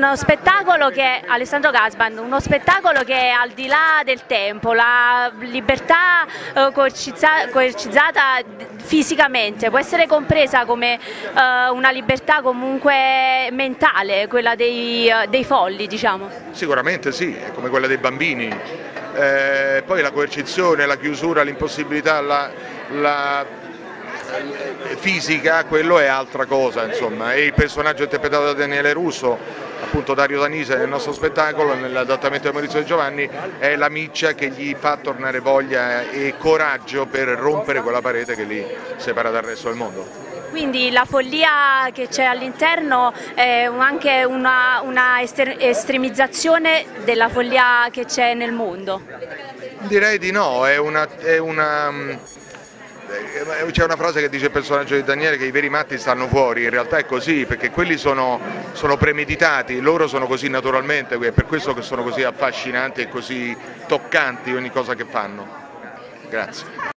uno spettacolo che, Alessandro Gasband, uno spettacolo che è al di là del tempo, la libertà coercizzata fisicamente può essere compresa come una libertà comunque mentale, quella dei folli, diciamo. Sicuramente sì, è come quella dei bambini. Poi la coercizione, la chiusura, l'impossibilità, la fisica, quello è altra cosa, insomma. E il personaggio interpretato da Daniele Russo, appunto Dario Danise nel nostro spettacolo, nell'adattamento di Maurizio De Giovanni, è la miccia che gli fa tornare voglia e coraggio per rompere quella parete che li separa dal resto del mondo. Quindi la follia che c'è all'interno è anche una estremizzazione della follia che c'è nel mondo? Direi di no, c'è una frase che dice il personaggio di Daniele che i veri matti stanno fuori, in realtà è così, perché quelli sono premeditati, loro sono così naturalmente, è per questo che sono così affascinanti e così toccanti ogni cosa che fanno. Grazie.